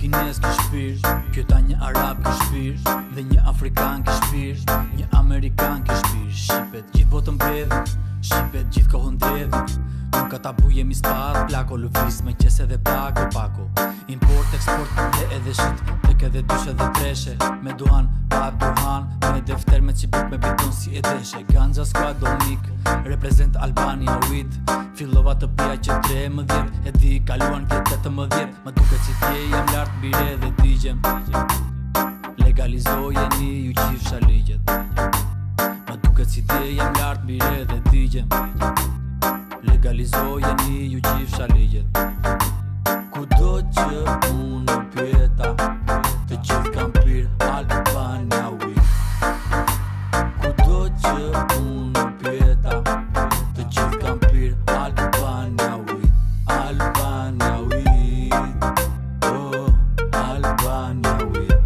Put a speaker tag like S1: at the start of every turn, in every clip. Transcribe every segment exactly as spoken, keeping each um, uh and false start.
S1: kines ki shpirt, këta një arab ki shpirt, dhe një afrikan ki shpirt, një amerikan ki shpirt. Shqipet gjithë botën bredhin, shqipet gjithë kohën dredhin. Nuk ka tabu jemi spad, plako lufis me qese dhe pako pako. Import, eksport dhe edhe shit, tek edhe dyshe dhe treshe. Me duhan, pa duhan, me defter me qipuk me biton si e deshe. Ganja squad donik, represent Albania with. Fillova të pia që tre më dhjet, e di kaluan kjetë të më dhjet. Më duke që tje jam lartë bire dhe digjem. Legalizojeni ju qifsha ligjet. Më duke që tje jam lartë bire dhe digjem. Legalizojeni ju qifsha ligjet. Kudo që unë pyeta, të gjithë kam pir Albania with. Kudo që unë pyeta, të gjithë kam pir Albania with. Albania with, oh, Albania with.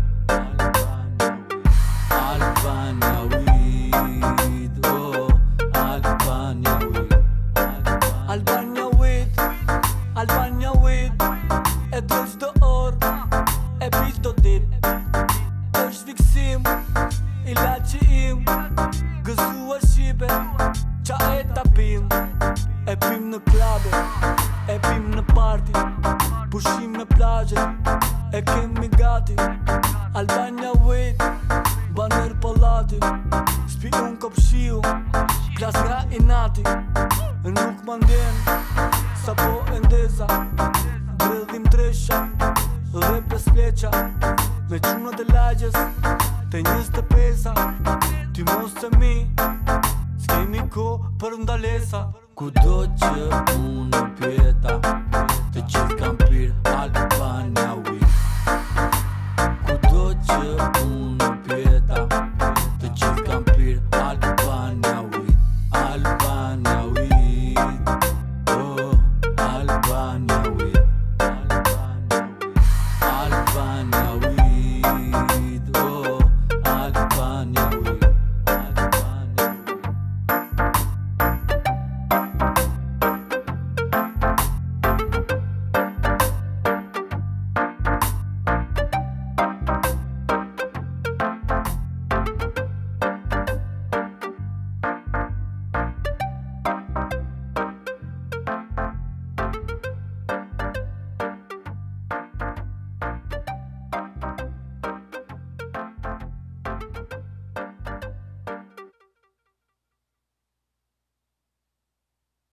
S1: Albania with, oh, Albania with. Albania with, Albania with. E do qdo orë, e pi qdo dit. është fiksim, ilaçi im. Gëzuar Shqipe, qa e ta pim. E pim në klabe, e pim në parti. Pushim në plazhe, e kemi gati. Albania with, baner pollati. Spi unë kopshiu, klas nga inati. Nuk m'anden, sa po endeza. Dredhim tresha, dhe pes fleqa. Me qunat e lagjes, te njës të pesa. Ty mos të mi, s'kemi ko për ndalesa. Kudo që unë pyeta, të gjithë kam pir Albania with. Kudo që unë pyeta, të gjithë kam pir Albania with. Albania with, oh, Albania with. Albania